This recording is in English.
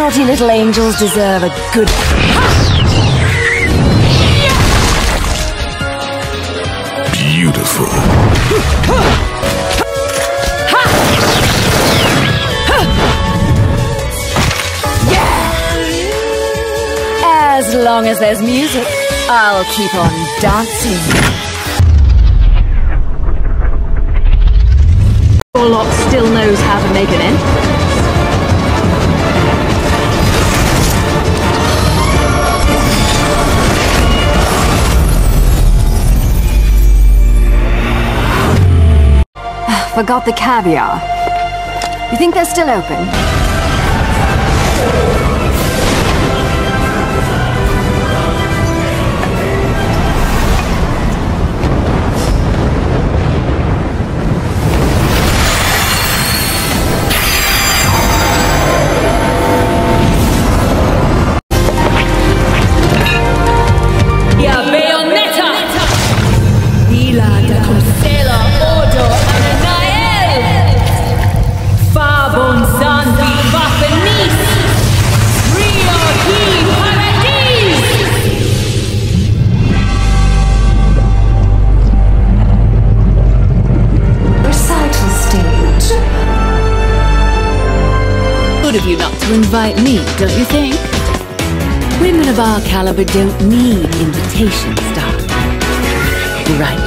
naughty little angels deserve a good... Beautiful. As long as there's music, I'll keep on dancing. Your lot still knows how to make an entrance. Forgot the caviar. You think they're still open? Bayonetta! Vila da Consela Ordo Ananael! Fabon Zanvi Vafanis! Rio Hi Paradis! Recital stage. Good of you not to invite me, don't you think? Women of our caliber don't need invitations, darling. Right.